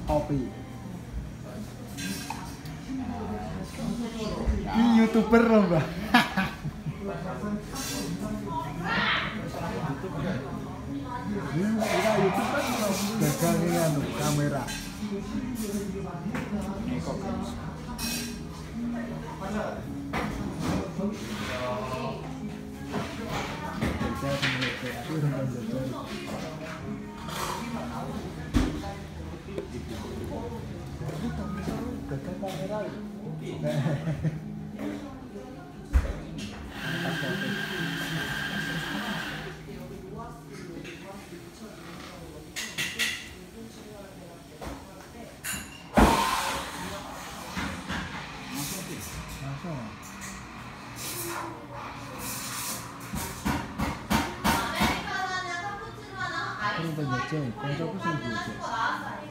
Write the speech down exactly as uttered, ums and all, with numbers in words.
Kopi. Ini YouTuber loh, Mbak. Ini kita YouTube kan gagal ini anu kamera. Ini kok. Saya peneliti, aku udah belajar. Gagal kamera. Ini penjajah, koncoku sing